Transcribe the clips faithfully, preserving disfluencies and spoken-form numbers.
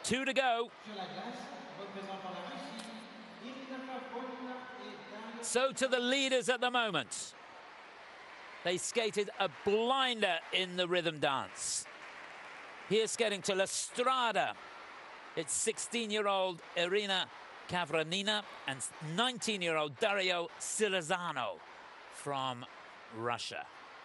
Two to go. So to the leaders at the moment. They skated a blinder in the rhythm dance. Here's skating to La Strada. It's sixteen-year-old Irina Kavranina and nineteen-year-old Dario Silazano from Russia.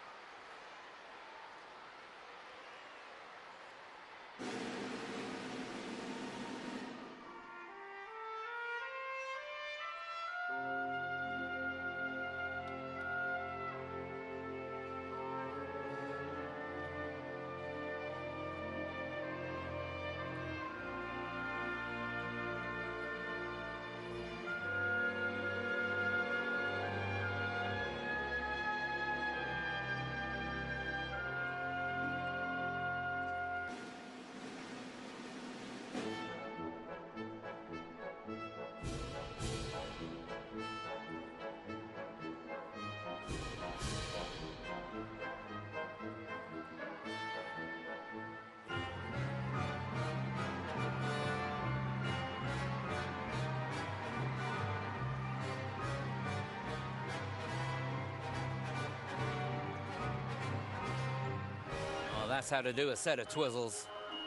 Well, that's how to do a set of twizzles.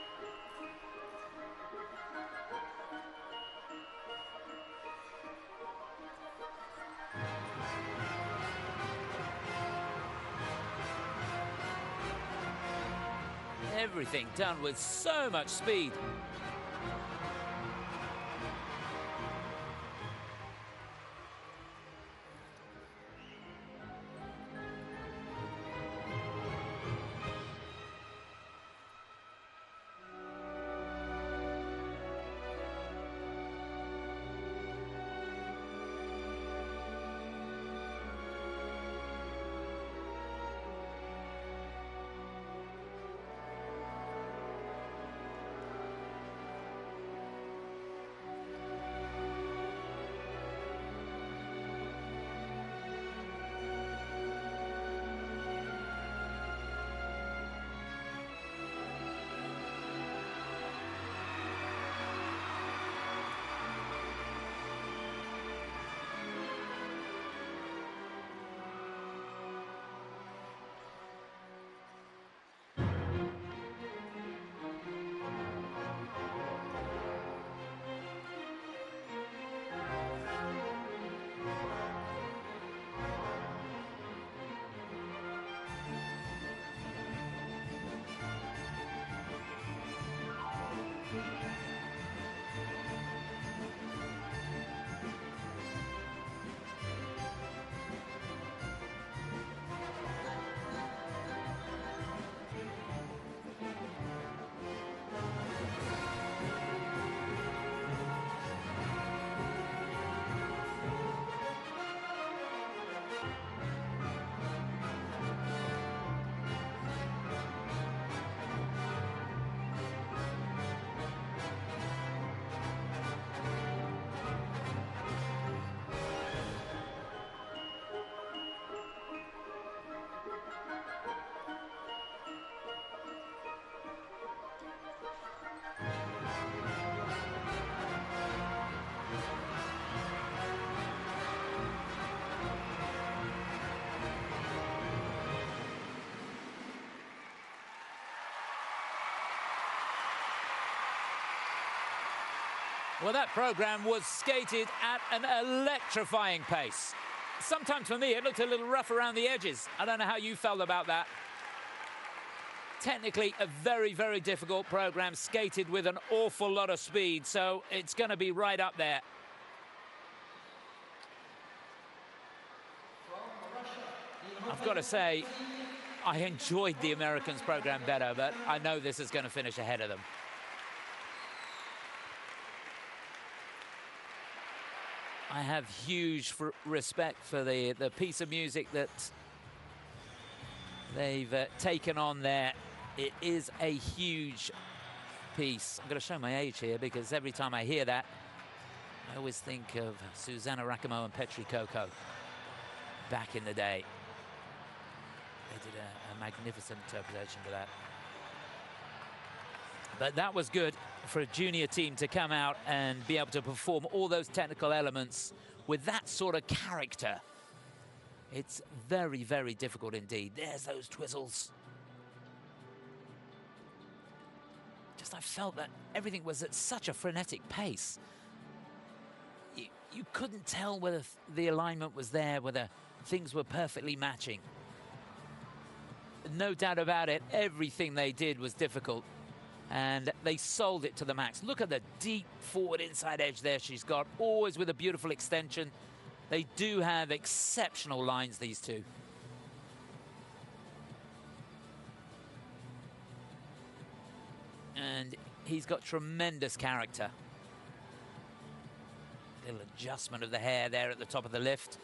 Everything done with so much speed. Well, that program was skated at an electrifying pace. Sometimes for me, it looked a little rough around the edges. I don't know how you felt about that. Technically, a very, very difficult program, skated with an awful lot of speed, so it's going to be right up there. I've got to say, I enjoyed the Americans' program better, but I know this is going to finish ahead of them. I have huge respect for the, the piece of music that they've uh, taken on there. It is a huge piece. I'm going to show my age here because every time I hear that, I always think of Susanna Rakamo and Petri Coco back in the day. They did a, a magnificent interpretation for that. But that was good for a junior team to come out and be able to perform all those technical elements with that sort of character. It's very, very difficult indeed. There's those twizzles. Just I felt that everything was at such a frenetic pace. You, you couldn't tell whether the alignment was there, whether things were perfectly matching. No doubt about it, everything they did was difficult. And they sold it to the max. Look at the deep forward inside edge there she's got, always with a beautiful extension. They do have exceptional lines, these two. And he's got tremendous character. Little adjustment of the hair there at the top of the lift.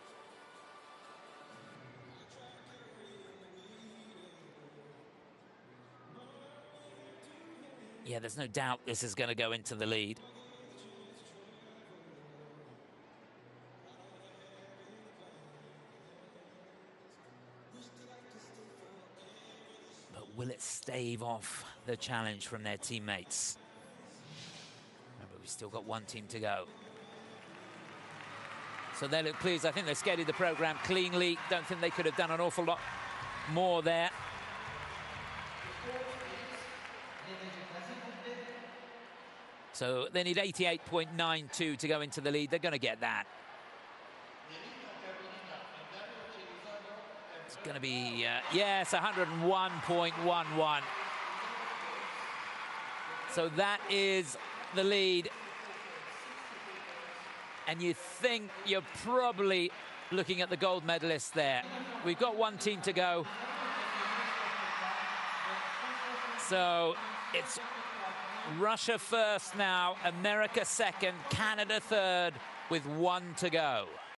Yeah, there's no doubt this is going to go into the lead. But will it stave off the challenge from their teammates? Remember, we've still got one team to go. So they look pleased. I think they skated the program cleanly. Don't think they could have done an awful lot more there. So they need eighty-eight point nine two to go into the lead. They're going to get that. It's going to be, uh, yes, one hundred one point one one. So that is the lead. And you think you're probably looking at the gold medalists there. We've got one team to go. So it's Russia first now, America second, Canada third, with one to go.